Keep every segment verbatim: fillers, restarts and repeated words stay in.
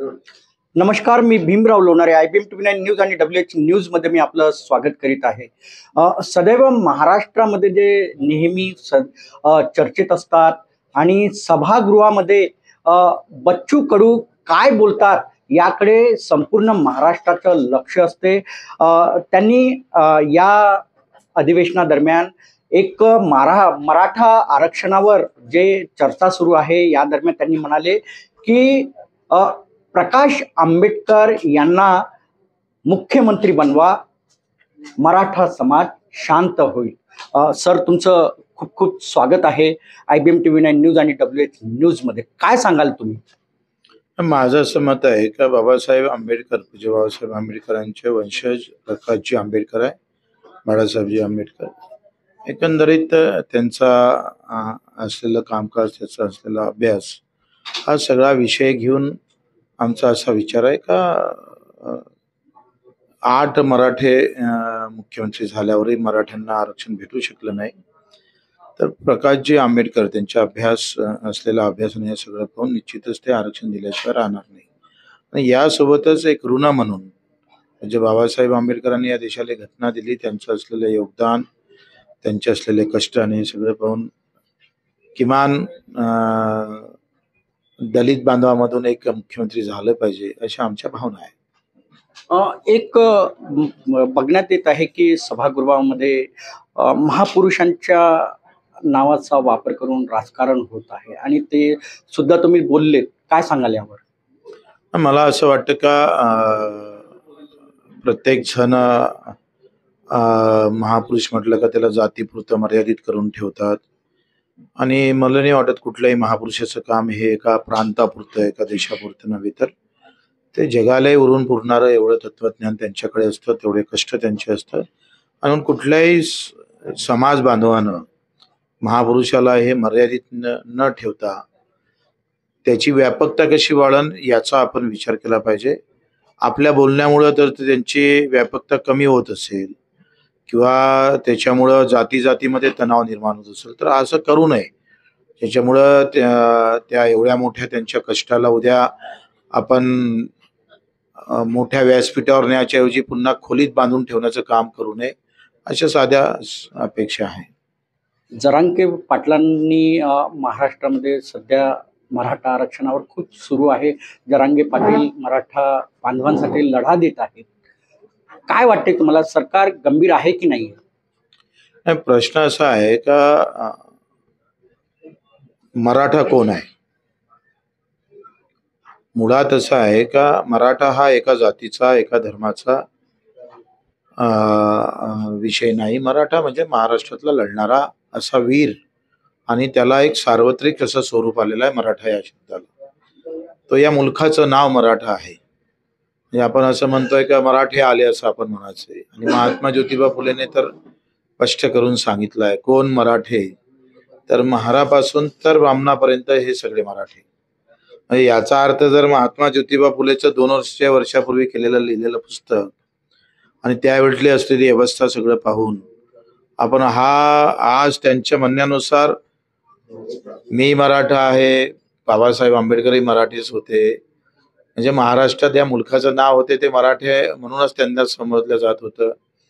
नमस्कार, मी Bhimrao Lonare. I B M T V nine news आणि डब्ल्यू एच न्यूज मध्ये मी आपलं स्वागत करीत आहे. अ, सदैव महाराष्ट्रामध्ये जे नेहमी स अ, चर्चेत असतात आणि सभागृहामध्ये अ, बच्चू कडू काय बोलतात याकडे संपूर्ण महाराष्ट्राचं लक्ष असते. अ, त्यांनी अ, या अधिवेशनादरम्यान एक मारा मराठा आरक्षणावर जे चर्चा सुरू आहे या दरम्यान त्यांनी म्हणाले की अ, प्रकाश आंबेडकर यांना मुख्यमंत्री बनवा, मराठा समाज शांत होईल. अ, सर, तुमचं खूप खूप स्वागत आहे I B M T V nine news आणि डब्ल्यू एच न्यूज मध्ये. काय सांगाल तुम्ही? माझं असं मत आहे का बाबासाहेब आंबेडकर, पूज्य बाबासाहेब आंबेडकरांचे वंशज प्रकाशजी आंबेडकर आहे, बाळासाहेबजी आंबेडकर. एकंदरीत त्यांचा अ, असलेलं कामकाज, त्याचा असलेला अभ्यास, हा सगळा विषय घेऊन आमचा असा विचार आहे का अ, आठ मराठे अ, मुख्यमंत्री झाल्यावरही मराठ्यांना आरक्षण भेटू शकलं नाही. तर प्रकाशजी आंबेडकर त्यांचा अभ्यास अ, असलेला अभ्यासाने हे सगळं पाहून निश्चितच ते आरक्षण दिल्याशिवाय राहणार नाही. आणि यासोबतच एक ऋण म्हणून म्हणजे बाबासाहेब आंबेडकरांनी या देशाला घटना दिली, त्यांचं असलेलं योगदान, त्यांचे असलेले कष्ट आणि हे सगळं पाहून किमान अ, दलित बांधवामधून एक मुख्यमंत्री झालं पाहिजे अशा आमच्या भावना आहे. अ, एक अ, म- बघण्यात येत आहे की सभागृहामध्ये अ, महापुरुषांच्या नावाचा वापर करून राजकारण होत आहे आणि ते सुद्धा तुम्ही बोलले. काय सांगाल यावर? मला असं वाटतं का अ, प्रत्येक जण अ, महापुरुष म्हटलं का त्याला जातीपुरतं मर्यादित करून ठेवतात. आणि मला नाही वाटत कुठल्याही महापुरुषाचं काम हे एका प्रांतापुरतं, एका देशापुरतं नव्हे, तर ते जगालाही उरून पुरणारं एवढं तत्वज्ञान त्यांच्याकडे असतं, तेवढे कष्ट त्यांचे असतात. म्हणून कुठल्याही स- समाज बांधवानं महापुरुषाला हे मर्यादित न न ठेवता त्याची व्यापकता कशी वाढन याचा आपण विचार केला पाहिजे. आपल्या बोलण्यामुळं जर ते त्यांची व्यापकता कमी होत असेल किंवा त्याच्यामुळं जाती जातीमध्ये तणाव निर्माण होत असेल तर असं करू नये. त्याच्यामुळं त्या त्या एवढ्या मोठ्या त्यांच्या कष्टाला उद्या आपण अ, मोठ्या व्यासपीठावर न्यायच्याऐवजी पुन्हा खोलीत बांधून ठेवण्याचं काम करू नये, अशा साध्या स- अपेक्षा आहे. जरांगे पाटलांनी अ, महाराष्ट्रामध्ये सध्या मराठा आरक्षणावर खूप सुरू आहे. जरांगे पाटील मराठा बांधवांसाठी लढा देत आहेत. काय वाटते तुम्हाला, सरकार गंभीर आहे की नाही? नाही, प्रश्न असा आहे का अ, मराठा कोण आहे? मुळात असं आहे का मराठा हा एका जातीचा, एका धर्माचा अ, अ, विषय नाही. मराठा म्हणजे महाराष्ट्रातला लढणारा असा वीर, आणि त्याला एक सार्वत्रिक असं स्वरूप आलेलं आहे मराठा या शब्दाला. तो या मुलखाचं नाव मराठा आहे. म्हणजे आपण असं म्हणतोय का मराठे आले असं आपण म्हणायचंय. आणि महात्मा ज्योतिबा फुलेने तर स्पष्ट करून सांगितलं आहे कोण मराठे, तर महारापासून तर ब्राह्मणापर्यंत हे सगळे मराठे. म्हणजे याचा अर्थ जर महात्मा ज्योतिबा फुलेचं दोन वर्ष वर्षापूर्वी केलेलं लिहिलेलं पुस्तक आणि त्यावेळी असलेली अवस्था सगळं पाहून आपण हा आज त्यांच्या म्हणण्यानुसार मी मराठा आहे, बाबासाहेब आंबेडकरही मराठीच होते, म्हणजे महाराष्ट्रात या मुलखाचं नाव होते ते मराठे म्हणूनच त्यांना समजलं जात होतं.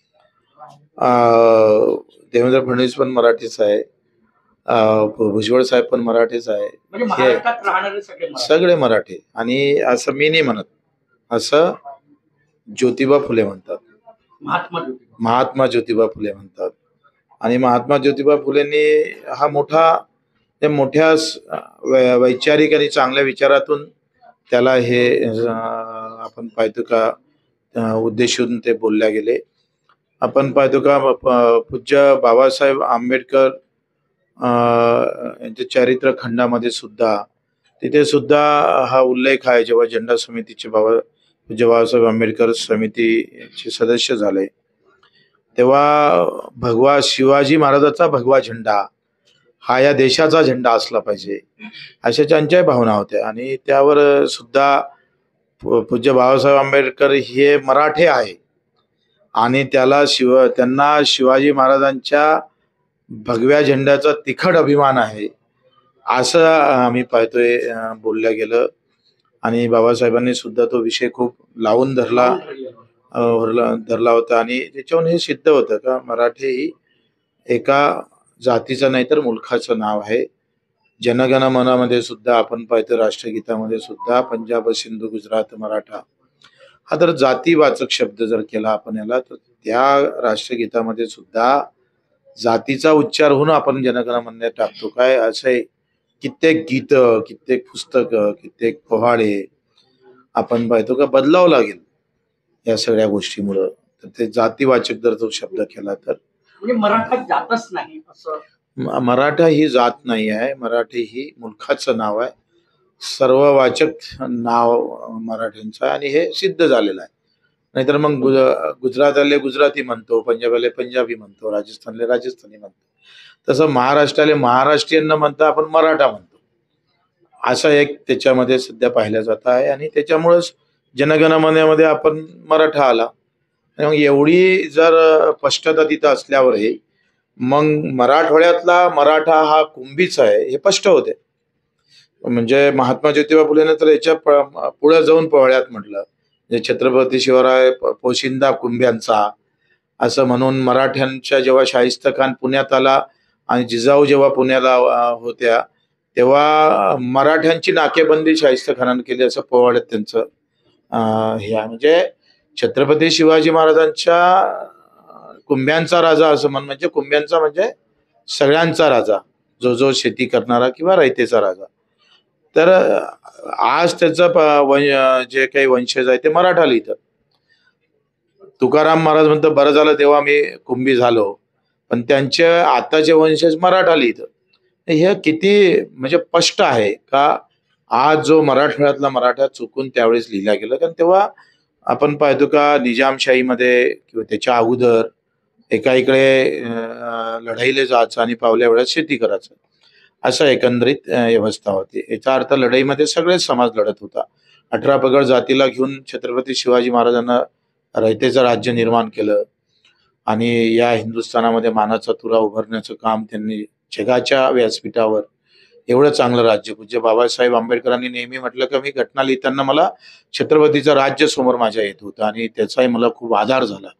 अं, देवेंद्र फडणवीस पण मराठीच आहे, अं, भुजबळ साहेब पण मराठीच आहे, म्हणजे हे महाराष्ट्रात राहणारे सगळे मराठी. सगळे मराठी. आणि असं मी नाही म्हणत, असं ज्योतिबा फुले म्हणतात, महात्मा ज्योतिबा. महात्मा ज्योतिबा फुले म्हणतात. आणि महात्मा ज्योतिबा फुलेंनी हा मोठा त्या मोठ्या स- वै- वैचारिक आणि चांगल्या विचारातून त्याला हे अं, आपण पाहतो का अं, उद्देशून ते बोलल्या गेले. आपण पाहतो का प- पूज्य बाबासाहेब आंबेडकर अं, यांच्या चरित्र खंडामध्ये सुद्धा तिथे सुद्धा हा उल्लेख आहे. जेव्हा झेंडा समितीचे बाबा पूज्य बाबासाहेब आंबेडकर समितीचे सदस्य झाले तेव्हा भगवा शिवाजी महाराजाचा भगवा झेंडा हा या देशाचा झेंडा असला पाहिजे, अशा त्यांच्या भावना होत्या. आणि त्यावर सुद्धा पू- पूज्य बाबासाहेब आंबेडकर हे मराठे आहे आणि त्याला शिव त्यांना शिवाजी महाराजांच्या भगव्या झेंड्याचा तिखट अभिमान आहे, असं आम्ही पाहतोय अं, बोलल्या गेलं. आणि बाबासाहेबांनी सुद्धा तो विषय खूप लावून धरला अ, धरला धरला होता आणि त्याच्यावरून हे सिद्ध होतं का मराठी ही एका जातीचं नाही तर मुलखाचं नाव आहे. जनगण मनामध्ये सुद्धा आपण पाहतो, राष्ट्रगीतामध्ये सुद्धा पंजाब सिंधू गुजरात मराठा हा जर जातीवाचक शब्द जर केला आपण याला, तर त्या राष्ट्रगीतामध्ये सुद्धा जातीचा उच्चार होऊन आपण जनगण म्हणण्यात टाकतो. काय असं आहे, कित्येक गीत, कित्येक पुस्तक, कित्येक पोवाडे आपण पाहतो का बदलावं लागेल या सगळ्या गोष्टीमुळं. तर ते जातीवाचक जर तो शब्द केला तर म्हणजे मराठा जातच नाही असं. म- मराठा ही जात नाही आहे, मराठी ही मुलखाचं नाव आहे, सर्ववाचक नाव मराठ्यांचं आहे आणि हे सिद्ध झालेलं आहे. नाहीतर मग गुज- गुजरातले गुजराती म्हणतो, पंजाबले पंजाबी म्हणतो, राजस्थानले राजस्थानी म्हणतो. तसं महाराष्ट्राले महाराष्ट्रीयन न म्हणता आपण मराठा म्हणतो. असं एक त्याच्यामध्ये सध्या पाहिलं जात आहे आणि त्याच्यामुळेच जनगणमनामध्ये आपण मराठा आला. आणि मग एवढी जर स्पष्टता तिथं असल्यावरही मग मराठवाड्यातला मराठा हा कुंभीच आहे हे स्पष्ट होते. म्हणजे महात्मा ज्योतिबा फुलेनं तर याच्या प- पुढे जाऊन पोवाड्यात म्हटलं, म्हणजे छत्रपती शिवराय प- पोशिंदा कुंभ्यांचा असं म्हणून मराठ्यांच्या जेव्हा शाहिस्ता खान पुण्यात आला आणि जिजाऊ जेव्हा पुण्याला अ, होत्या तेव्हा मराठ्यांची नाकेबंदी शाहिस्ता खानानं केली असं पोवाड्यात त्यांचं अ, हे आहे. म्हणजे छत्रपती शिवाजी महाराजांच्या अ, कुंभ्यांचा राजा असं म्हण, म्हणजे कुंभ्यांचा म्हणजे सगळ्यांचा राजा, जो जो शेती करणारा किंवा रयतेचा राजा. तर अ, आज त्याचं प- वन- जे काही वंशज आहे ते मराठा लिहितात. तुकाराम महाराज म्हणतात बरं झालं तेव्हा मी कुंभी झालो, पण त्यांचे आताचे वंशज मराठा लिहितात. हे किती म्हणजे स्पष्ट आहे का आज जो मराठवाड्यातला मराठा चुकून त्यावेळेस लिहिला गेला. कारण तेव्हा आपण पाहतो का निजामशाहीमध्ये किंवा त्याच्या अगोदर एका इकडे अं, लढाईला जायचं आणि पावल्या वेळात शेती करायचं, असं एकंदरीत अं, व्यवस्था होती. याचा अर्थ लढाईमध्ये सगळेच समाज लढत होता. अठरा पगड जातीला घेऊन छत्रपती शिवाजी महाराजांना रयतेचं राज्य निर्माण केलं आणि या हिंदुस्थानामध्ये मानाचा तुरा उभारण्याचं काम त्यांनी जगाच्या व्यासपीठावर एवढं चांगलं राज्य. पूज्य बाबासाहेब आंबेडकरांनी नेहमी म्हटलं की मी घटना लिहिताना मला छत्रपतीचं राज्य समोर माझ्या येत होतं आणि त्याचाही मला खूप आधार झाला.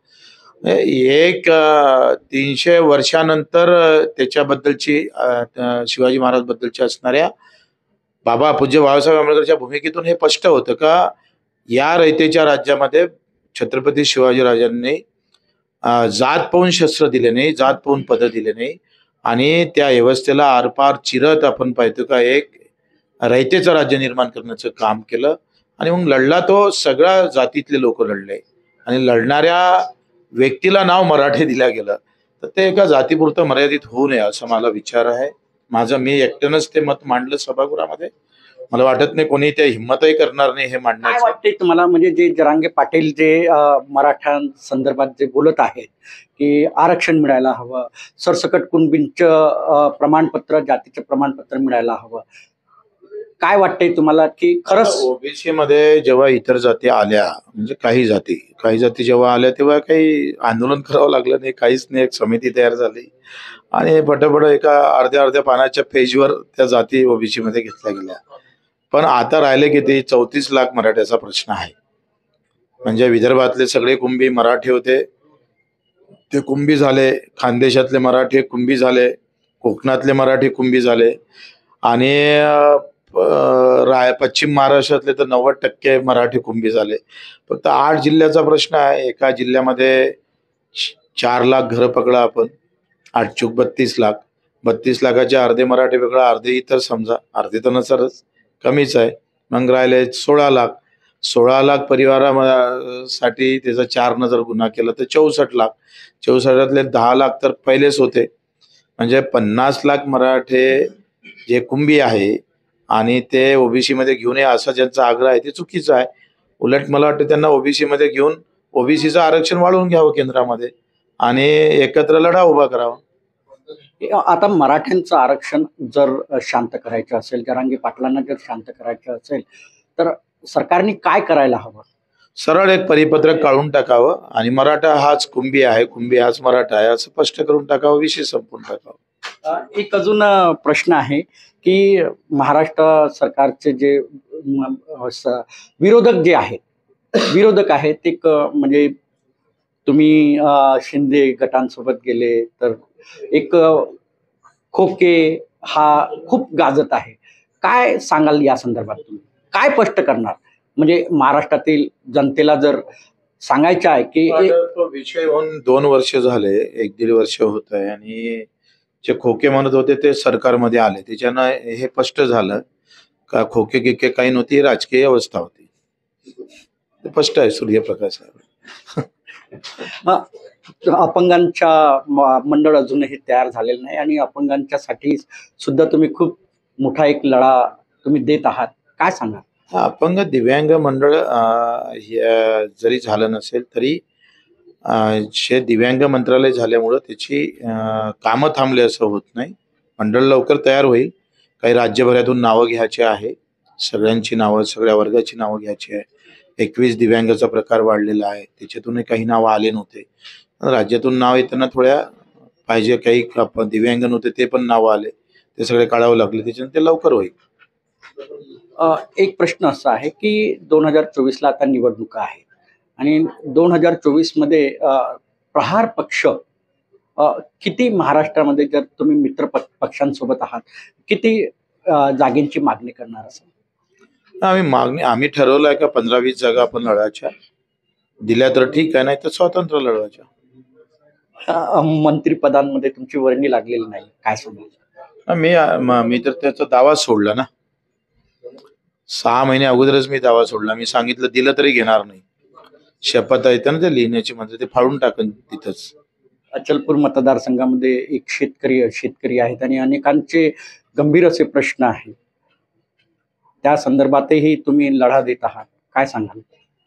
एक अ, तीनशे वर्षानंतर अ, त्याच्याबद्दलची अ, अ, शिवाजी महाराज बद्दलच्या असणाऱ्या बाबा पूज्य बाबासाहेब आंबेडकरच्या भूमिकेतून हे स्पष्ट होतं का या रयतेच्या राज्यामध्ये छत्रपती शिवाजीराजांनी अ, जात पाहून शस्त्र दिले नाही, जात पाहून पद दिले नाही आणि त्या व्यवस्थेला आरपार चिरत आपण पाहतो का एक रयतेचं राज्य निर्माण करण्याचं काम केलं. आणि मग लढला तो सगळ्या जातीतले लोक लढले आणि लढणाऱ्या व्यक्तीला नाव मराठे दिलं गेलं. तर ते एका जातीपुरतं मर्यादित होऊ नये असं मला विचार आहे. माझं मी एकट्यानंच ते मत मांडलं सभागृहामध्ये. मला वाटत नाही कोणी ते हिंमतही करणार नाही हे काय मांडण्याचं. वाटते तुम्हाला, म्हणजे जे जरांगे पाटील जे अ, मराठा संदर्भात जे बोलत आहेत की आरक्षण मिळायला हवं, सरसकट कुणबींचं अ, प्रमाणपत्र, जातीचं प्रमाणपत्र मिळायला हवं, काय वाटतंय तुम्हाला की खरंच? ओबीसी मध्ये जेव्हा इतर जाती आल्या, म्हणजे काही जाती काही जाती जेव्हा आल्या तेव्हा काही आंदोलन करावं लागलं नाही, काहीच नाही. एक समिती तयार झाली आणि पटापट एका अर्ध्या अर्ध्या पानाच्या पेजवर त्या जाती ओबीसी मध्ये घेतल्या गेल्या. पण आता राहिले किती, चौतीस लाख मराठ्याचा प्रश्न आहे. म्हणजे विदर्भातले सगळे कुंभी मराठी होते, ते कुंभी झाले. खानदेशातले मराठी कुंभी झाले, कोकणातले मराठी कुंभी झाले आणि अ, प- राय पश्चिम महाराष्ट्रातले तर नव्वद टक्के मराठी कुंभी झाले. फक्त आठ जिल्ह्याचा प्रश्न आहे. एका जिल्ह्यामध्ये श- चार लाख घरं पकडा आपण, आठ चूक बत्तीस लाख. बत्तीस लाखाचे अर्धे मराठी वेगळं, अर्धे इतर समजा, अर्धे तर नसरच, कमीच आहे. मग राहिले सोळा लाख. सोळा लाख परिवारासाठी त्याचा चार न जर गुन्हा केला तर चौसष्ट लाख. चौसष्टातले दहा लाख तर पहिलेच होते. म्हणजे पन्नास लाख मराठे जे कुंभी आहे आणि ते ओबीसी मध्ये घेऊन ये असा ज्यांचा आग्रह आहे ते चुकीचं आहे. उलट मला वाटतं त्यांना ओबीसी मध्ये घेऊन ओबीसीचं आरक्षण वाढवून घ्यावं केंद्रामध्ये आणि एकत्र लढा उभा करावा. आता मराठ्यांचं आरक्षण जर शांत करायचं असेल, जरांगे पाटलांना जर शांत करायचं असेल, तर सरकारने काय करायला हवं? सरळ एक परिपत्रक काढून टाकावं आणि मराठा हाच कुंभी आहे, कुंभी हाच मराठा आहे असं स्पष्ट करून टाकावं, विषय संपून टाकावा. अ, एक अजून अ, प्रश्न आहे की महाराष्ट्र सरकारचे जे म- स- विरोधक जे आहेत विरोधक आहेत ते क- म्हणजे तुम्ही अ, शिंदे गटांसोबत गेले तर एक अ, खोके हा खूप गाजत आहे. काय सांगाल या संदर्भात तुम्ही? काय स्पष्ट करणार? म्हणजे महाराष्ट्रातील जनतेला जर सांगायचं आहे की ए- आता तो विषय होऊन दोन वर्ष झाले, एक दीड वर्ष होत आहे आणि जे खोके म्हणत होते ते सरकारमध्ये आले. त्याच्यानं हे स्पष्ट झालं का खोके गिके काही नव्हती, ही राजकीय अवस्था होती. ते स्पष्ट आहे सूर्यप्रकाश आहे. अ, अपंगांच्या म- मंडळ अजूनही तयार झालेलं नाही आणि अपंगांच्यासाठी सुद्धा तुम्ही खूप मोठा एक लढा तुम्ही देत आहात. काय सांगा? हा, अपंग दिव्यांग मंडळ अं, हे जरी झालं नसेल तरी अं, जे दिव्यांग मंत्रालय झाल्यामुळं त्याची अं, कामं थांबले असं होत नाही. मंडळ लवकर तयार होईल. काही राज्यभरातून नावं घ्यायची आहे, सगळ्यांची नावं, सगळ्या वर्गाची नावं घ्यायची आहे. एकवीस दिव्यांगाचा प्रकार वाढलेला आहे, त्याच्यातूनही काही नावं आले नव्हते. राज्यातून नाव येताना थोड्या पाहिजे, काही आप- दिव्यांग नव्हते ते पण नावं आले, ते सगळे काढावं लागले, त्याच्यानं ते लवकर होईल. अ, एक प्रश्न असा आहे की दोन हजार चोवीसला आता निवडणुका आहेत आणि दोन हजार चोवीस मध्ये अ, प्रहार पक्ष अ, किती महाराष्ट्रामध्ये जर तुम्ही मित्र पक्ष- पक्षांसोबत आहात किती अ, जागेंची मागणी करणार असाल? आम्ही मागणी आम्ही ठरवलं आहे का पंधरा वीस जागा आपण लढायच्या, दिल्या तर ठीक आहे, नाही तर स्वतंत्र लढवायच्या. अ, मंत्रिपदांमध्ये तुमची वर्णी लागलेली नाही, काय सांगाल? मी म- मी तर त्याचा दावा सोडला ना. सहा महिने अगोदरच मी दावा सोडला. मी सांगितलं दिलं तरी घेणार नाही. शपथ येते ना ते लिहिण्याची, म्हणजे ते फाडून टाकन तिथंच. अचलपूर मतदारसंघामध्ये एक शेतकरी शेतकरी आहेत आणि अनेकांचे गंभीर असे प्रश्न आहेत. त्या संदर्भातही तुम्ही लढा देत आहात, काय सांगाल?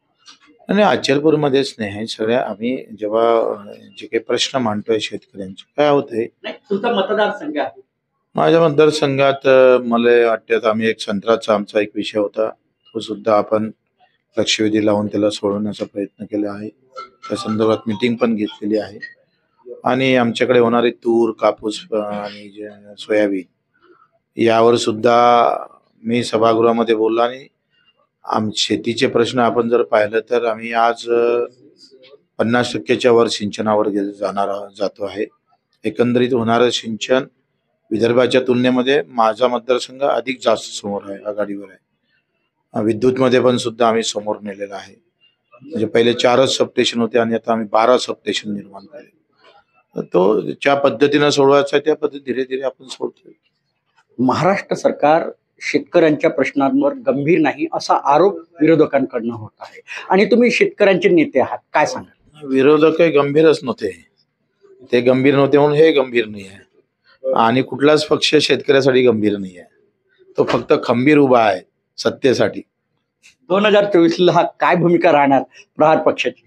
आणि अचलपूरमध्येच नाही आहे, सगळ्या आम्ही जेव्हा अं, जे काही प्रश्न मांडतोय शेतकऱ्यांचे, काय होतंय नाही, तुमचा मतदारसंघ आहे. माझ्या मतदारसंघात अं, मला वाटतं आम्ही एक संत्र्याचा आमचा एक विषय होता, तो सुद्धा आपण लक्षवेधी लावून त्याला सोडवण्याचा प्रयत्न केला आहे. त्या संदर्भात मिटिंग पण घेतलेली आहे आणि आमच्याकडे होणारे तूर, कापूस अं, आणि जे सोयाबीन यावर सुद्धा मी सभागृहामध्ये बोललो. आणि आम शेतीचे प्रश्न आपण जर पाहिलं तर आम्ही आज अ, पन्नास टक्क्याच्या वर सिंचनावर गे- जाणार आहो- जातो आहे. एकंदरीत होणारं सिंचन विदर्भाच्या तुलनेमध्ये माझा मतदारसंघ अधिक जास्त समोर आहे, आघाडीवर आहे. अ, विद्युतमध्ये पण सुद्धा आम्ही समोर नेलेला आहे. म्हणजे पहिले चारच सबस्टेशन होते आणि आता आम्ही बारा सबस्टेशन निर्माण केले. तर तो ज्या पद्धतीनं सोडवायचा आहे त्या पद्धती धीरे धीरे आपण सोडतोय. महाराष्ट्र सरकार शेतकऱ्यांच्या प्रश्नांवर गंभीर नाही असा आरोप विरोधकांकडनं होत आहे आणि तुम्ही शेतकऱ्यांचे नेते आहात, काय सांगाल? विरोधक काही गंभीरच नव्हते. ते गंभीर नव्हते म्हणून हे गंभीर नाही आहे. आणि कुठलाच पक्ष शेतकऱ्यासाठी गंभीर नाही आहे. तो फक्त खंबीर उभा आहे सत्तेसाठी. दोन हजार चोवीसला काय भूमिका राहणार प्रहार पक्षाची?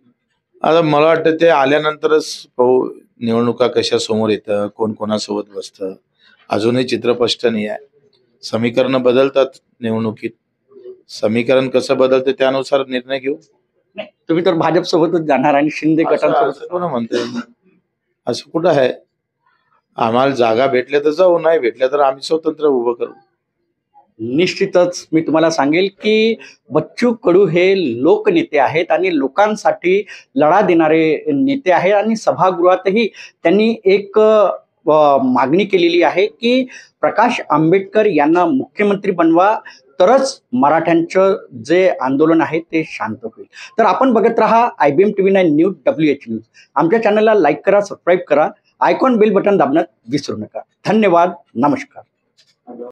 आता मला वाटतं ते आल्यानंतरच पाहू, निवडणुका कशा समोर येतं, कोण कोणासोबत बसतं. अजूनही चित्र स्पष्ट नाही आहे. समीकरणं बदलतात निवडणुकीत. समीकरण कसं बदलतं त्यानुसार निर्णय घेऊ. नाही, तुम्ही तर भाजप सोबतच जाणार आणि शिंदे असं गटांसोबत. असं कोण म्हणतंय? असं कुठं आहे? आम्हाला जागा भेटल्या तर जाऊ, नाही भेटल्या तर आम्ही स्वतंत्र उभं करू. निश्चितच मी तुम्हाला सांगेल की बच्चू कडू हे लोकनेते आहेत आणि लोकांसाठी लढा देणारे नेते आहेत आणि सभागृहातही त्यांनी एक अ, मागणी केलेली आहे की प्रकाश आंबेडकर यांना मुख्यमंत्री बनवा, तरच मराठ्यांचं जे आंदोलन आहे ते शांत होईल. तर आपण बघत राहा I B M T V nine news, W H news. आमच्या चॅनलला लाईक करा, सबस्क्राईब करा, आयकॉन बेल बटन दाबण्यात विसरू नका. धन्यवाद, नमस्कार.